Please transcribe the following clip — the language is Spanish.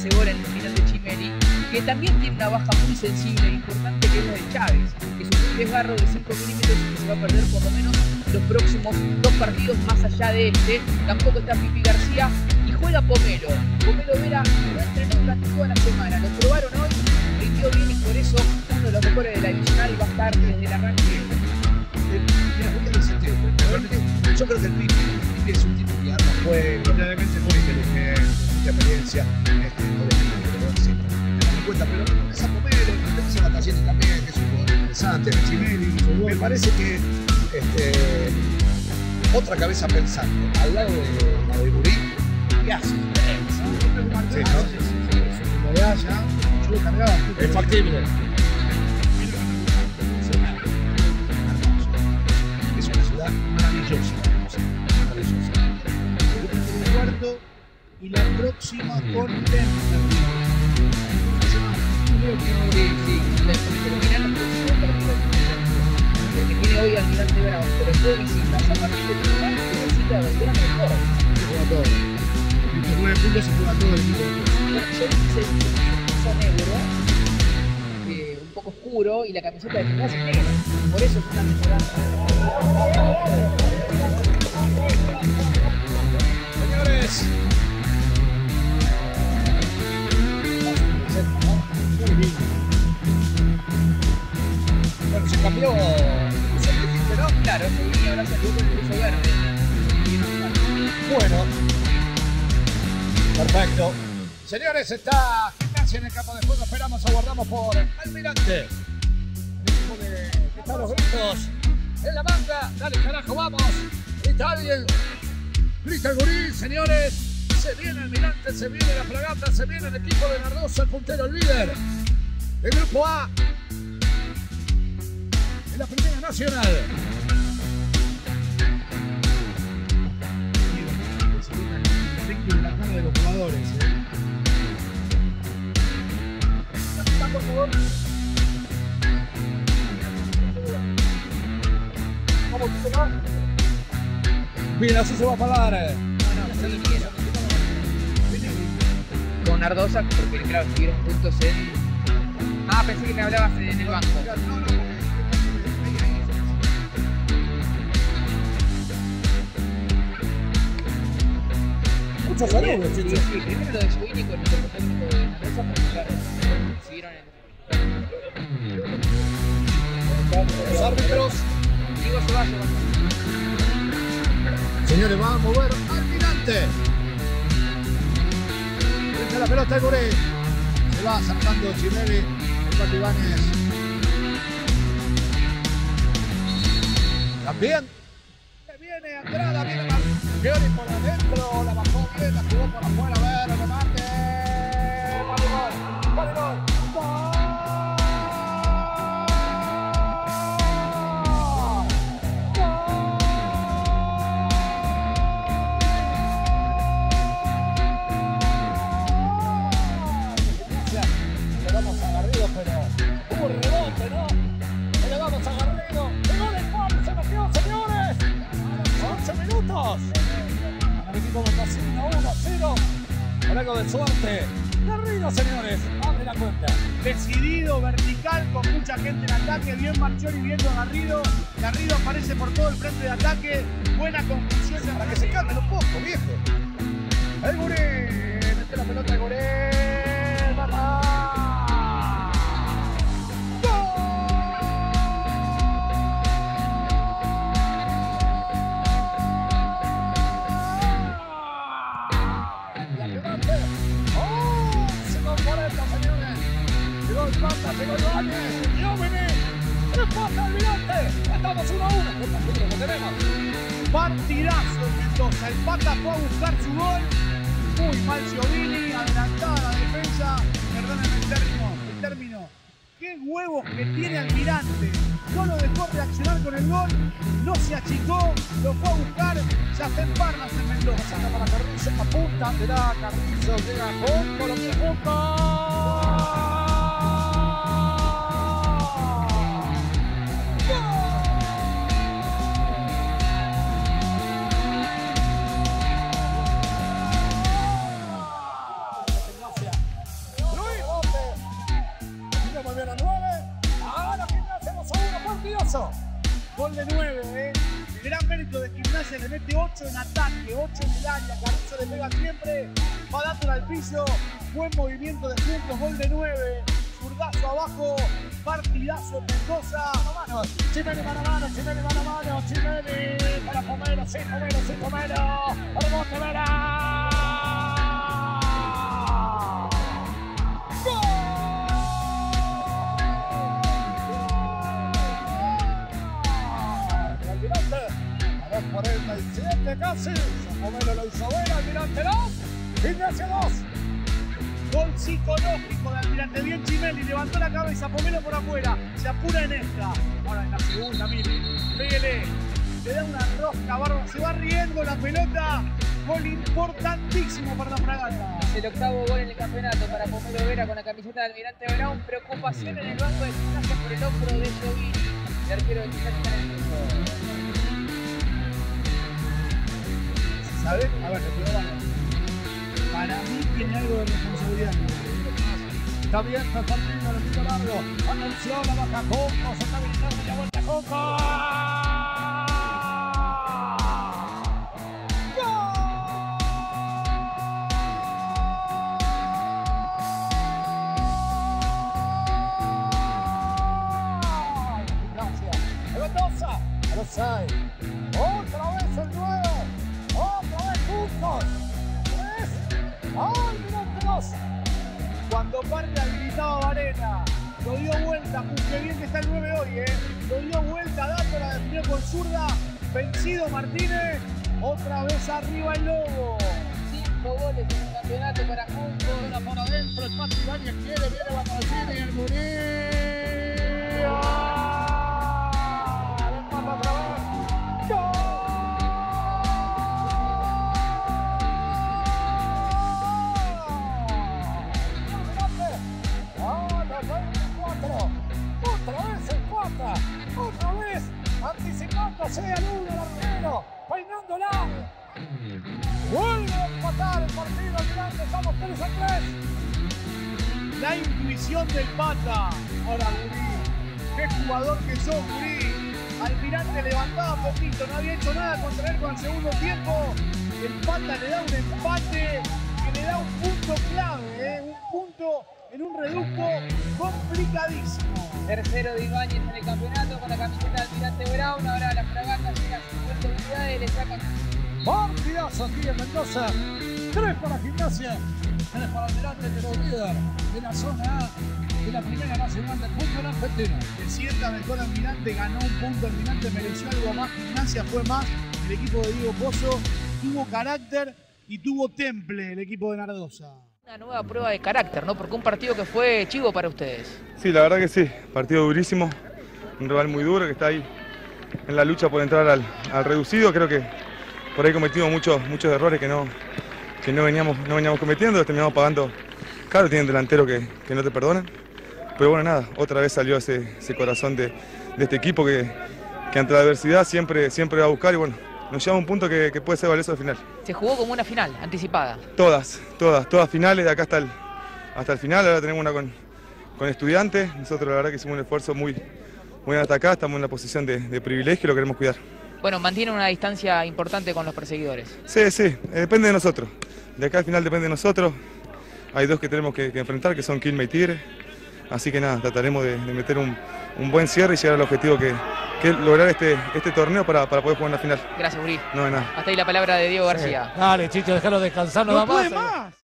ese gol en el final de Chimeli, que también tiene una baja muy sensible e importante, que es la de Chávez, que sufrió un desgarro de 5 milímetros y que se va a perder por lo menos los próximos 2 partidos más allá de este. Tampoco está Pipi García y juega Pomelo. Pomelo Vera no entrenó durante toda la semana, lo probaron hoy, rindió bien y por eso uno de los mejores de la divisional va a estar desde el arranque. Yo creo que el Pipi es un tipo que arma juego, realmente muy inteligente, mucha experiencia, me cuenta, pero esa Pomelo, esa Batallete también, que es un jugador interesante, Chimeli, me parece que otra cabeza pensando al lado de la de Burí, ¿qué hace? Sí, ¿no? Yo lo cargaba. Es factible. Es una ciudad maravillosa. El cuarto y la próxima con Porque tiene hoy Almirante Brown, pero después de visitas, a partir de Tucumán, que visita Belgrano mejor. Se juega todo. 29 puntos se juega todo el equipo. Bueno, yo hice el piso negro, un poco oscuro, y la camiseta de Gimnasia es negra. Por eso es una mejorada. Señores. Bueno, se cambió. ¿No? Claro, y ahora salió con el uso verde. Bueno. Perfecto. Señores, está Gimnasia en el campo de juego. Esperamos, aguardamos por Almirante. El equipo que está los gritos en la manga. Dale, carajo, vamos. Grita alguien. Grita el Gurí, señores. Se viene Almirante, se viene la Fragata, se viene el equipo de Nardosa, el puntero, el líder. El grupo A. En la Primera Nacional. En la cara de los jugadores. Por favor. ¿Cómo se va? Bien, así se va a pagar. Con Nardosa, porque claro, estuvieron juntos en... Ah, pensé que me hablabas en el banco. Muchos saludos, Chicho. Sí, primero lo de Giovini con el técnico de Nardosa, porque claro, siguieron en... Los árbitros. Diego Ceballos. Señores, va a mover Almirante. Deja la pelota el Gurí. Se va sacando Chimeli. El Pato Ibáñez. También. Viene Andrada, viene Marchiori por adentro. La bajó bien, la jugó por afuera. A ver, remate. Voleibol. Voleibol. El equipo Mendocino 1-0 por algo de suerte. Garrido, señores, abre la cuenta. Decidido, vertical, con mucha gente en ataque. Bien Marchiori viendo a Garrido. Garrido aparece por todo el frente de ataque. Buena conclusión. Para que se calmen un poco, viejo. El Gurí. Mete la pelota el Gurí. Llegó Ibáñez, Giovini, empata Almirante, estamos 1-1, lo tenemos. Partidazo en Mendoza, el Pata fue a buscar su gol, muy mal Giovini, adelantada la defensa, perdónenme el término, qué huevos que tiene Almirante, no lo dejó reaccionar con el gol, no se achicó, lo fue a buscar, ya está en Parnas en Mendoza. Saca para Carrizo, apunta, verá Carrizo, llega junto, lo tiene junto. Cardoso. Gol de 9, El gran mérito de Gimnasia, le mete 8 en ataque, 8 en el área. Cardoso le pega siempre, va dándole al piso. Buen movimiento de puntos, gol de 9. Zurdazo abajo, partidazo en Mendoza. Chimeni mano a mano, Chimeni mano a mano, Chimeni para Pomelo, sí, Pomelo. Remonte Vera. A los 47 casi. Pomelo lo hizo Vera, Almirante 2. Gimnasia 2. Gol psicológico de Almirante, bien Chimeli, levantó la cabeza, Pomelo por afuera, se apura en esta. Ahora en la segunda, mire, pégale, le da una rosca bárbara, se va riendo la pelota. Gol importantísimo para la Fragata. Es el octavo gol en el campeonato para Pomelo Vera con la camiseta de Almirante Brown. Preocupación en el banco de Gimnasia por el hombro de Giovini, el arquero de Gimnasia en el piso. ¿Sabes? A ver, te pido para mí tiene algo de responsabilidad. Está abierto el partido, el tiro largo. Atención, la baja Conco, se está habilitando la vuelta Conco. Mendoza, a los 6. Otra vez el 9. Otra vez juntos. 3. Almirante 2. Cuando parte habilitaba Varela, lo dio vuelta, qué bien que está el 9 hoy, lo dio vuelta, Dato la definió con zurda, vencido Martínez, otra vez arriba el Lobo. 5 goles en el campeonato para Junco. Una por adentro, el Pati Ibáñez quiere, viene Batalcini y el Murillo. Desmata otra vez. ¡Gol! Otra vez anticipándose al 1 el arquero, peinándola. Vuelve a empatar el partido Almirante, estamos 3-3. La intuición del Pata. Ahora Gurí, qué jugador que sos, Gurí. Almirante levantaba poquito, no había hecho nada contra él con el segundo tiempo. El Pata le da un empate que le da un punto clave, un punto en un reducto complicadísimo. Tercero de Ibáñez en el campeonato con la camiseta de Almirante Brown. Ahora la Fragata llega a 50 unidades, le sacan. Partidazo aquí en Mendoza. 3 para Gimnasia, 3 para Almirante, que es líder de la zona A de la Primera Nacional del fútbol argentino. Se sienta mejor Almirante, ganó un punto Almirante, mereció algo más. Gimnasia fue más. El equipo de Diego Pozo tuvo carácter y tuvo temple el equipo de Nardosa. Una nueva prueba de carácter, ¿no? Porque un partido que fue chivo para ustedes. Sí, la verdad que sí. Partido durísimo. Un rival muy duro que está ahí en la lucha por entrar al reducido. Creo que por ahí cometimos muchos errores que no veníamos cometiendo. Los terminamos pagando caro. Tienen delantero que no te perdonan. Pero bueno, nada. Otra vez salió ese corazón de este equipo que ante la adversidad siempre va a buscar y bueno. Nos lleva a un punto que puede ser valioso al final. Se jugó como una final, anticipada. Todas finales de acá hasta el final. Ahora tenemos una con Estudiantes. Nosotros la verdad que hicimos un esfuerzo muy hasta acá. Estamos en una posición de privilegio y lo queremos cuidar. Bueno, mantienen una distancia importante con los perseguidores. Sí, depende de nosotros. De acá al final depende de nosotros. Hay 2 que tenemos que enfrentar, que son Quilmes y Tigre. Así que nada, trataremos de meter un buen cierre y llegar al objetivo que es lograr este torneo para poder jugar en la final. Gracias, Uri. No, de nada. Hasta ahí la palabra de Diego García. Dale, Chicho, déjalo descansar, no da puede más. más.